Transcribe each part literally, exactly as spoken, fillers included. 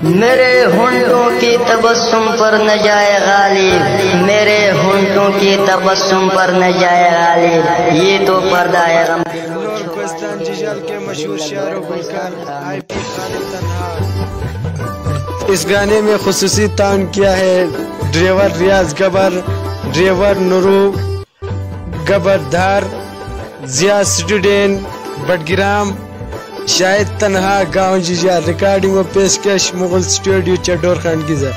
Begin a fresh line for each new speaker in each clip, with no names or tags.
मेरे होंठों की तबस्सुम पर न जाए गालिब, मेरे होंठों की तबस्सुम पर न जाए गालिब, ये तो पर्दा है गम।
के मशहूर शायरों इस गाने में खुसूसी तान किया है ड्राइवर रियाज गबर, ड्राइवर नूरू गबरधार, जिया स्टूडेंट बडगिराम, शायद तनहा गांव जिया। रिकॉर्डिंग व पेशकश मुगल स्टूडियो चडोर खान गिजा।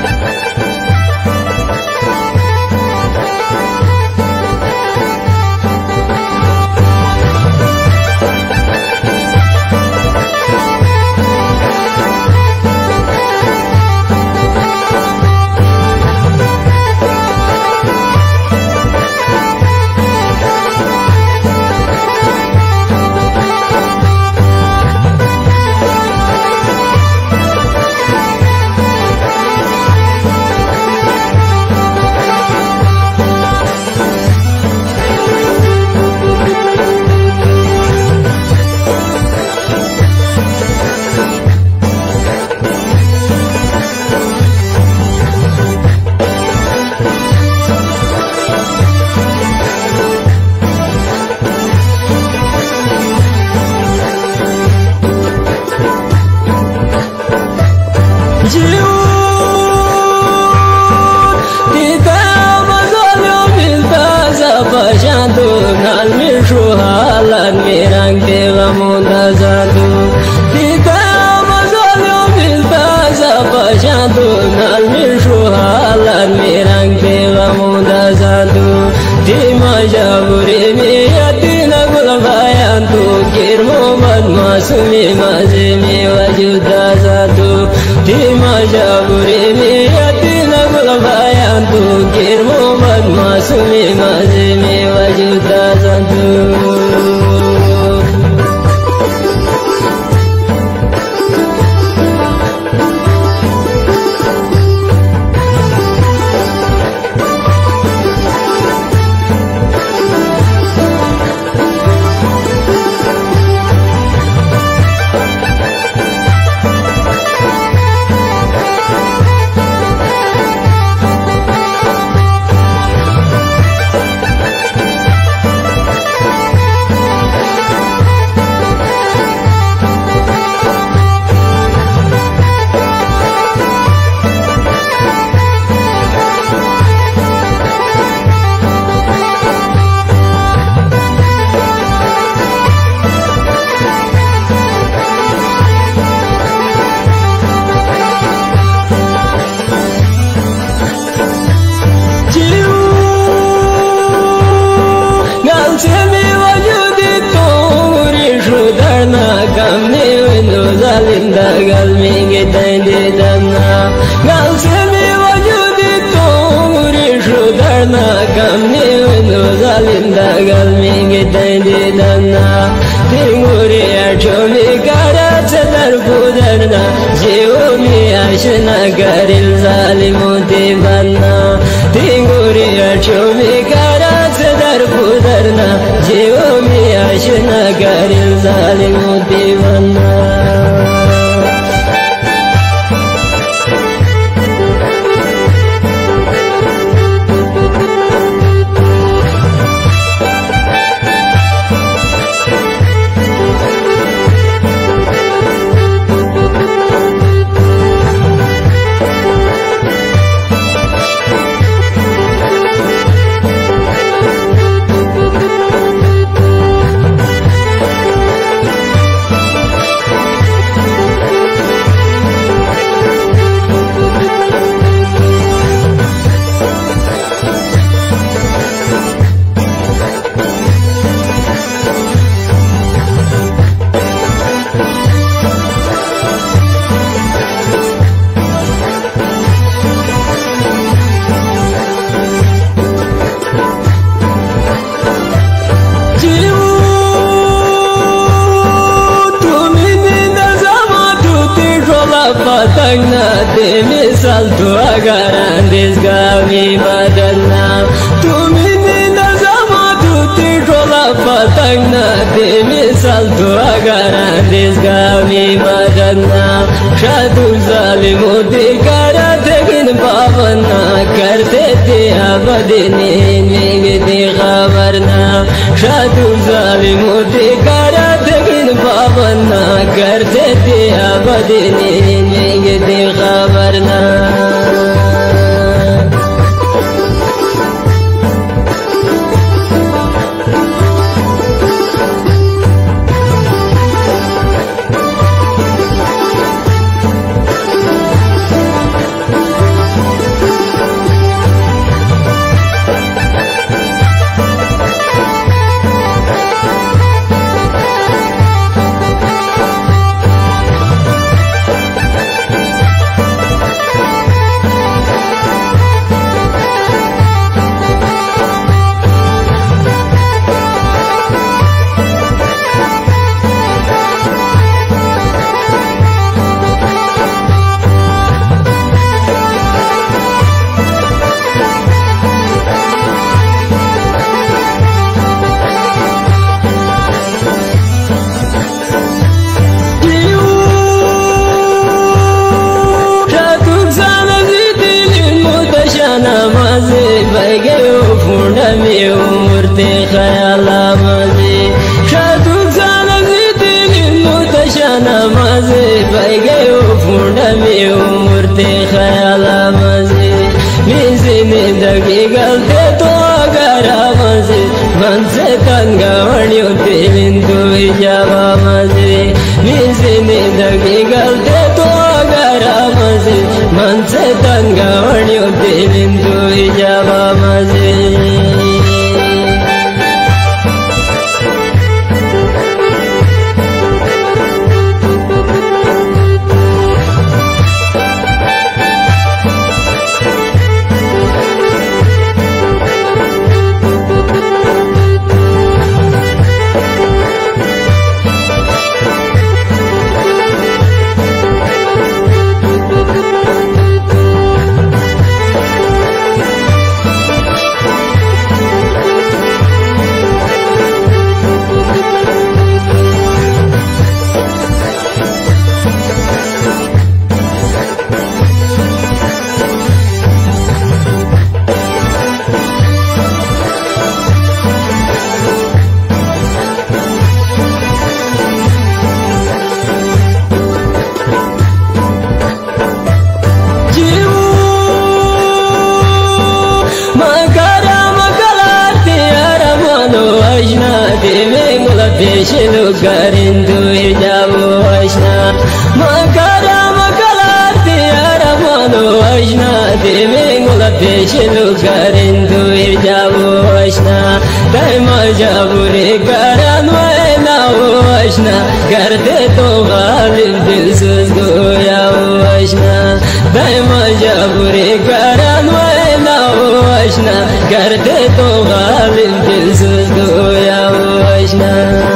Salto agarran desgami madana, tu me nazama tu te rola patagna, de me salto agarran desgami madana. शादू जालिमों दिकारा तगिन पावना करते थे आबदने नेगते खबरना शादू जालिमों दिकारा तगिन पावना करते थे आबदने नेगते खबरना उमरते ख्याला मजे शादू जाना दिल मुतशाना मजे भाई गए फूंडा में उमरते ख्याला मजे मिसे जिंदगी गलते तो अगरा मजे मन से तंगावणियों तेलिंदु जावा मजे मिसे जिंदगी गलते तो अगरा मजे मन से तंगावणियों तेलिंदु जावा मजे Deshelu garindu jabu ashna makara makalati aramanu ashna demengula deshelu garindu jabu ashna daima jabure garanu enau ashna garde to ghalib dil suzgo ya ashna daima jabure garanu enau ashna garde to ghalib dil suzgo ya ashna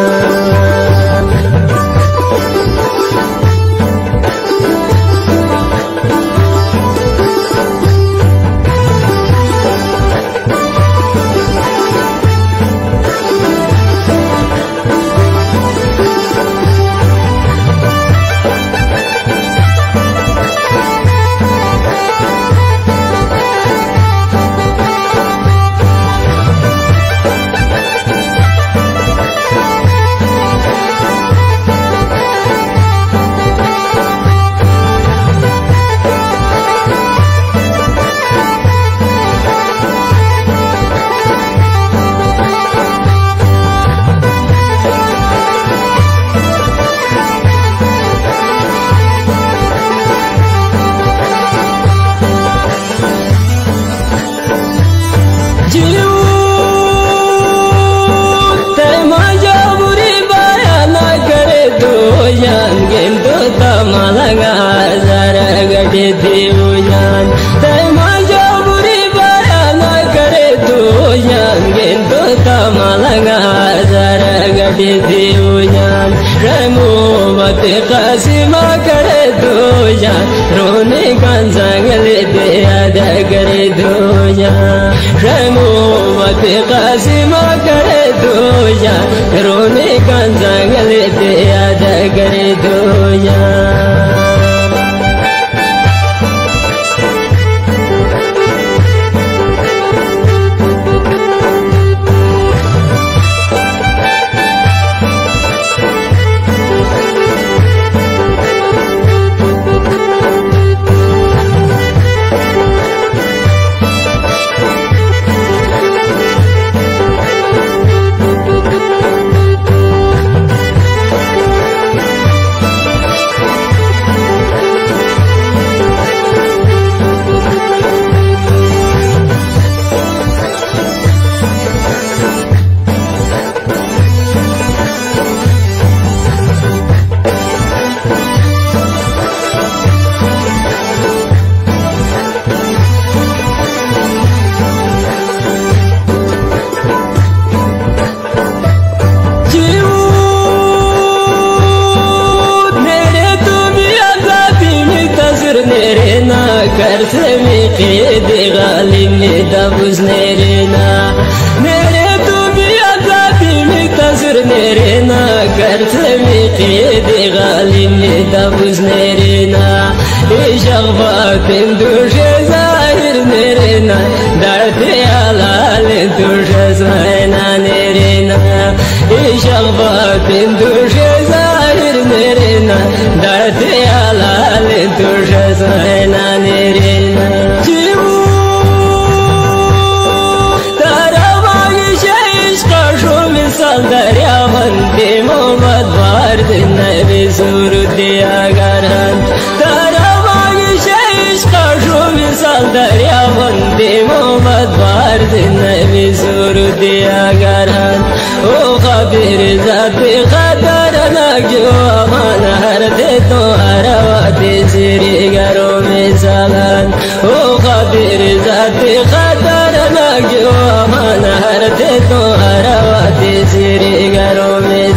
Diujan, tema jaburi bayana kare tujan, gento tamalanga zara gadi diujan, remu bate kasima kare tujan, rone kanzangale de ada kare tujan, remu bate kasima kare tujan, rone kanzangale de ada kare tujan. قيد غالي دبوز نيرنا نيري تومي أدلاتي متزر نيرنا كرتمي قيد غالي دبوز نيرنا إشغبات دوش زاهر نيرنا دارتي علال دوش زاهنا نيرنا إشغبات دوش زاهر نيرنا دارتي علال دوش زاهنا نيرنا جيبو تراباقي شايش قاشو مثال دريابان دي محمد بارد النبي سورد دياغاران دریاوان دی محمد بارد نبی سورو دیا گران او خبر ذات خطر نگو امان هر دے تو حرواتی سری گرو مثالان او خبر ذات خطر نگو امان هر دے تو حرواتی سری گرو مثالان